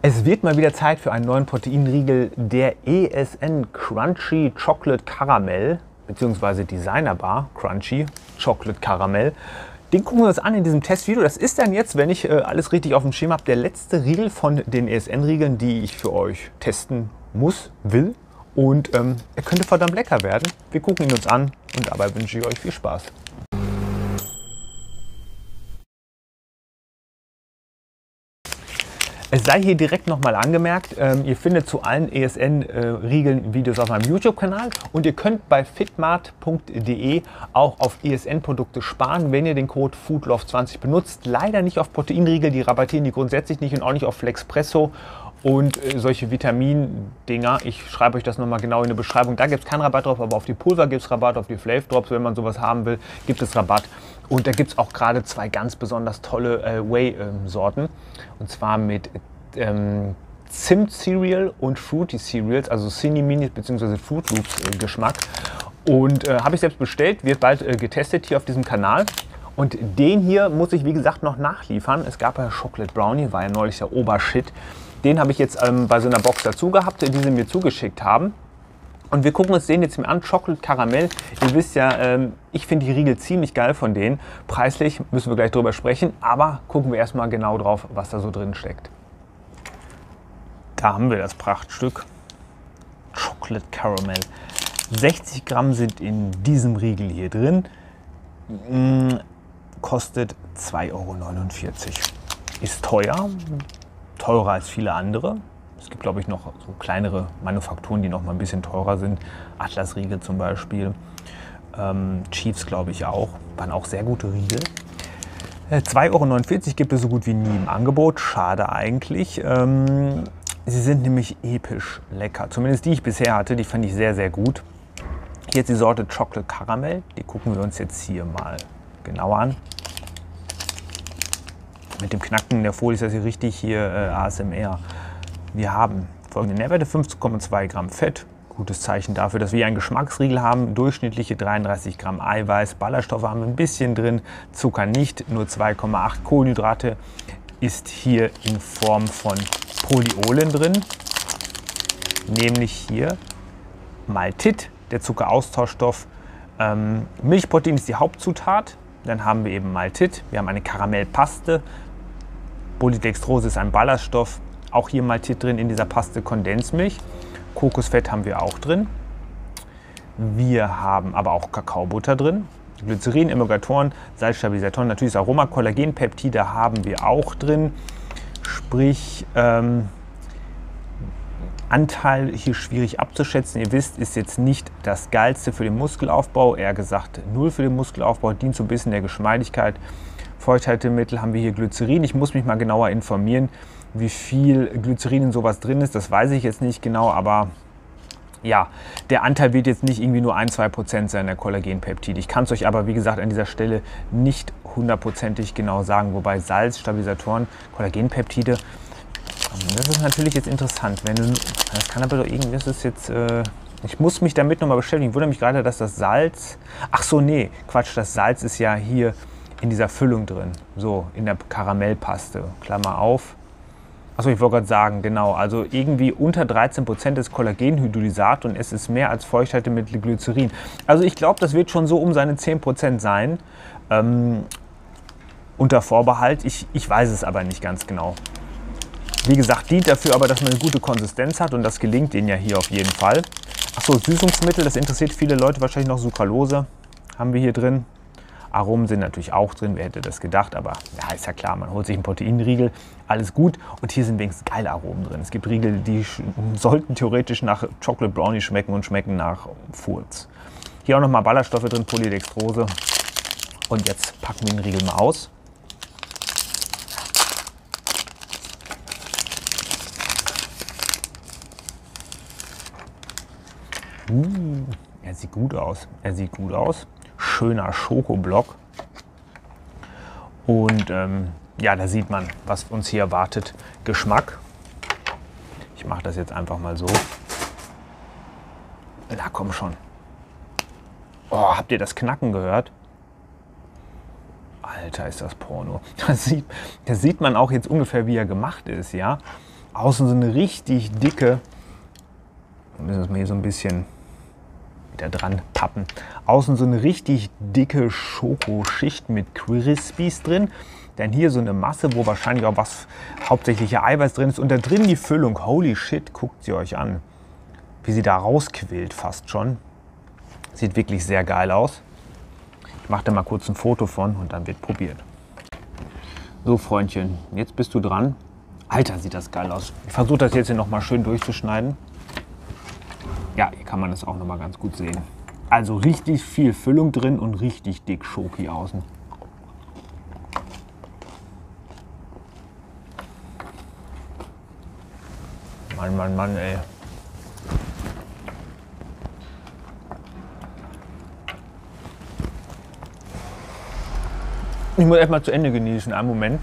Es wird mal wieder Zeit für einen neuen Proteinriegel, der ESN Crunchy Chocolate Caramel bzw. Designer Bar Crunchy Chocolate Caramel. Den gucken wir uns an in diesem Testvideo. Das ist dann jetzt, wenn ich alles richtig auf dem Schirm habe, der letzte Riegel von den ESN-Riegeln, die ich für euch testen will. Und er könnte verdammt lecker werden. Wir gucken ihn uns an und dabei wünsche ich euch viel Spaß. Es sei hier direkt nochmal angemerkt, ihr findet zu allen ESN-Riegeln Videos auf meinem YouTube-Kanal und ihr könnt bei fitmart.de auch auf ESN-Produkte sparen, wenn ihr den Code FOODLOVE20 benutzt. Leider nicht auf Proteinriegel, die rabattieren die grundsätzlich nicht und auch nicht auf Flexpresso und solche Vitamin-Dinger. Ich schreibe euch das nochmal genau in der Beschreibung. Da gibt es keinen Rabatt drauf, aber auf die Pulver gibt es Rabatt, auf die Flav Drops, wenn man sowas haben will, gibt es Rabatt. Und da gibt es auch gerade zwei ganz besonders tolle Whey-Sorten. Und zwar mit Zimt Cereal und Fruity Cereals, also Cinni-Minis bzw. Fruit Loops Geschmack. Und habe ich selbst bestellt, wird bald getestet hier auf diesem Kanal. Und den hier muss ich wie gesagt noch nachliefern. Es gab ja Chocolate Brownie, war ja neulich der Obershit. Den habe ich jetzt bei so einer Box dazu gehabt, die sie mir zugeschickt haben. Und wir gucken uns den jetzt mal an, Chocolate Caramel. Ihr wisst ja, ich finde die Riegel ziemlich geil von denen. Preislich müssen wir gleich drüber sprechen, aber gucken wir erstmal genau drauf, was da so drin steckt. Da haben wir das Prachtstück. Chocolate Caramel. 60 Gramm sind in diesem Riegel hier drin. Kostet 2,49 €. Ist teuer, teurer als viele andere. Es gibt, glaube ich, noch so kleinere Manufakturen, die noch mal ein bisschen teurer sind. Atlas-Riegel zum Beispiel. Chiefs, glaube ich, auch. Waren auch sehr gute Riegel. 2,49 € gibt es so gut wie nie im Angebot. Schade eigentlich. Sie sind nämlich episch lecker. Zumindest die ich bisher hatte, die fand ich sehr, sehr gut. Hier ist die Sorte Chocolate Caramel. Die gucken wir uns jetzt hier mal genauer an. Mit dem Knacken in der Folie ist das hier richtig hier ASMR. Wir haben folgende Nährwerte: 15,2 Gramm Fett. Gutes Zeichen dafür, dass wir einen Geschmacksriegel haben. Durchschnittliche 33 Gramm Eiweiß. Ballaststoffe haben wir ein bisschen drin. Zucker nicht, nur 2,8. Kohlenhydrate ist hier in Form von Polyolen drin. Nämlich hier Maltit, der Zuckeraustauschstoff. Milchprotein ist die Hauptzutat. Dann haben wir eben Maltit. Wir haben eine Karamellpaste. Polydextrose ist ein Ballaststoff. Auch hier Maltit drin in dieser Paste, Kondensmilch. Kokosfett haben wir auch drin. Wir haben aber auch Kakaobutter drin. Glycerin, Emulgatoren, Salzstabilisatoren, natürlich das Aroma, Kollagenpeptide haben wir auch drin. Sprich, Anteil hier schwierig abzuschätzen. Ihr wisst, ist jetzt nicht das Geilste für den Muskelaufbau, eher gesagt 0 für den Muskelaufbau, dient so ein bisschen der Geschmeidigkeit. Feuchthaltemittel haben wir hier Glycerin. Ich muss mich mal genauer informieren, wie viel Glycerin in sowas drin ist. Das weiß ich jetzt nicht genau, aber ja, der Anteil wird jetzt nicht irgendwie nur 1–2% sein, der Kollagenpeptide. Ich kann es euch aber, wie gesagt, an dieser Stelle nicht hundertprozentig genau sagen. Wobei Salz, Stabilisatoren, Kollagenpeptide, das ist natürlich jetzt interessant. Das kann aber doch irgendwie, das ist jetzt, ich muss mich damit nochmal beschäftigen. Ich wundere mich gerade, dass das Salz, ach so, nee, Quatsch, das Salz ist ja hier in dieser Füllung drin, so in der Karamellpaste, Klammer auf. Achso, ich wollte gerade sagen, genau, also irgendwie unter 13% ist Kollagenhydrolysat und es ist mehr als Feuchthaltemittel Glycerin. Also ich glaube, das wird schon so um seine 10% sein, unter Vorbehalt. Ich weiß es aber nicht ganz genau. Wie gesagt, dient dafür aber, dass man eine gute Konsistenz hat und das gelingt ihnen ja hier auf jeden Fall. Achso, Süßungsmittel, das interessiert viele Leute wahrscheinlich noch. Sucralose haben wir hier drin. Aromen sind natürlich auch drin, wer hätte das gedacht, aber ja, ist ja klar, man holt sich einen Proteinriegel, alles gut. Und hier sind wenigstens geile Aromen drin. Es gibt Riegel, die sollten theoretisch nach Chocolate Brownie schmecken und schmecken nach Furz. Hier auch nochmal Ballaststoffe drin, Polydextrose. Und jetzt packen wir den Riegel mal aus. Er sieht gut aus. Er sieht gut aus. Schöner Schokoblock. Und ja, da sieht man, was uns hier erwartet. Geschmack. Ich mache das jetzt einfach mal so. Na komm schon. Oh, habt ihr das Knacken gehört? Alter, ist das Porno. Da sieht man auch jetzt ungefähr, wie er gemacht ist, ja. Außen so eine richtig dicke, wir müssen das mal hier so ein bisschen wieder dran pappen. Außen so eine richtig dicke Schokoschicht mit Crispies drin. Dann hier so eine Masse, wo wahrscheinlich auch was hauptsächlich Eiweiß drin ist. Und da drin die Füllung. Holy shit, guckt sie euch an. Wie sie da rausquillt fast schon. Sieht wirklich sehr geil aus. Ich mache da mal kurz ein Foto von und dann wird probiert. So Freundchen, jetzt bist du dran. Alter, sieht das geil aus. Ich versuche das jetzt hier noch mal schön durchzuschneiden. Ja, hier kann man das auch noch mal ganz gut sehen. Also richtig viel Füllung drin und richtig dick Schoki außen. Mann, Mann, Mann, ey. Ich muss erst mal zu Ende genießen, einen Moment.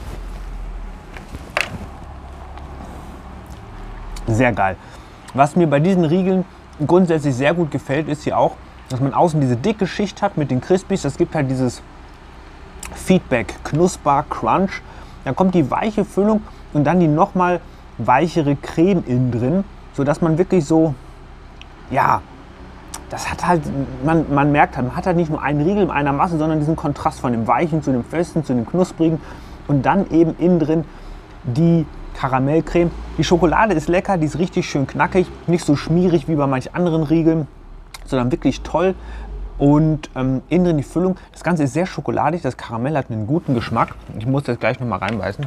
Sehr geil. Was mir bei diesen Riegeln grundsätzlich sehr gut gefällt, ist hier auch, dass man außen diese dicke Schicht hat mit den Crispies. Das gibt halt dieses Feedback, Knusper, Crunch. Dann kommt die weiche Füllung und dann die nochmal weichere Creme innen drin, sodass man wirklich so, ja, das hat halt, man merkt halt, man hat halt nicht nur einen Riegel in einer Masse, sondern diesen Kontrast von dem Weichen zu dem Festen, zu dem Knusprigen und dann eben innen drin die Karamellcreme. Die Schokolade ist lecker, die ist richtig schön knackig, nicht so schmierig wie bei manch anderen Riegeln, sondern wirklich toll. Und innen drin die Füllung, das Ganze ist sehr schokoladig, das Karamell hat einen guten Geschmack. Ich muss das gleich noch mal reinbeißen.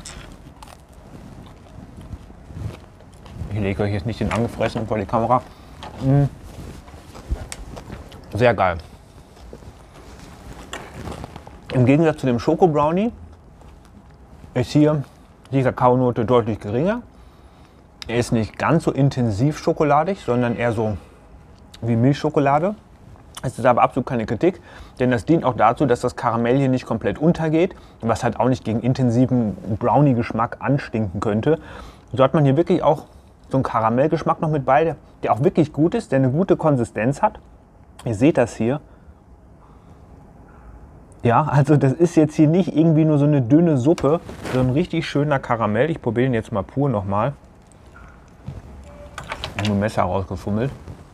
Ich lege euch jetzt nicht den angefressen vor die Kamera. Sehr geil. Im Gegensatz zu dem Schoko Brownie ist hier die Kakaonote deutlich geringer. Er ist nicht ganz so intensiv schokoladig, sondern eher so wie Milchschokolade. Es ist aber absolut keine Kritik, denn das dient auch dazu, dass das Karamell hier nicht komplett untergeht, was halt auch nicht gegen intensiven Brownie-Geschmack anstinken könnte. So hat man hier wirklich auch so einen Karamellgeschmack noch mit bei, der auch wirklich gut ist, der eine gute Konsistenz hat. Ihr seht das hier. Ja, also das ist jetzt hier nicht irgendwie nur so eine dünne Suppe, sondern ein richtig schöner Karamell. Ich probiere ihn jetzt mal pur nochmal. Ich habe ein Messer rausgefummelt.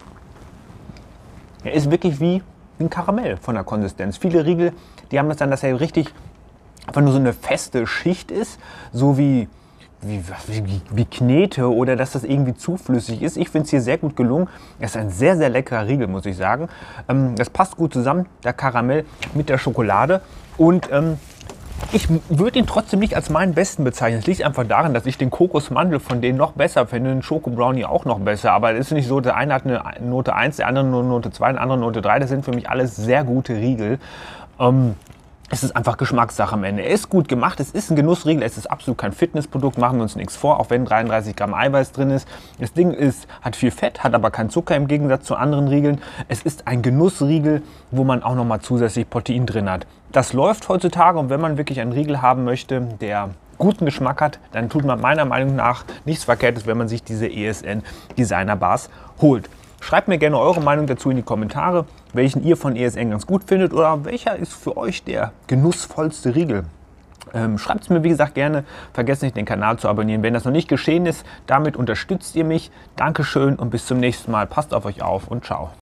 Er ist wirklich wie ein Karamell von der Konsistenz. Viele Riegel, die haben das dann, dass er richtig einfach nur so eine feste Schicht ist, so wie Knete oder dass das irgendwie zu flüssig ist. Ich finde es hier sehr gut gelungen. Es ist ein sehr, sehr leckerer Riegel, muss ich sagen. Das passt gut zusammen, der Karamell mit der Schokolade. Und ich würde ihn trotzdem nicht als meinen besten bezeichnen. Es liegt einfach daran, dass ich den Kokosmandel von denen noch besser finde, den Schoko Brownie auch noch besser. Aber es ist nicht so, der eine hat eine Note 1, der andere eine Note 2, der andere eine Note 3. Das sind für mich alles sehr gute Riegel. Es ist einfach Geschmackssache am Ende. Er ist gut gemacht, es ist ein Genussriegel, es ist absolut kein Fitnessprodukt, machen wir uns nichts vor, auch wenn 33 Gramm Eiweiß drin ist. Das Ding hat viel Fett, hat aber keinen Zucker im Gegensatz zu anderen Riegeln. Es ist ein Genussriegel, wo man auch nochmal zusätzlich Protein drin hat. Das läuft heutzutage und wenn man wirklich einen Riegel haben möchte, der guten Geschmack hat, dann tut man meiner Meinung nach nichts Verkehrtes, wenn man sich diese ESN Designer Bars holt. Schreibt mir gerne eure Meinung dazu in die Kommentare, welchen ihr von ESN ganz gut findet oder welcher ist für euch der genussvollste Riegel. Schreibt es mir wie gesagt gerne, vergesst nicht den Kanal zu abonnieren, wenn das noch nicht geschehen ist. Damit unterstützt ihr mich. Dankeschön und bis zum nächsten Mal. Passt auf euch auf und ciao.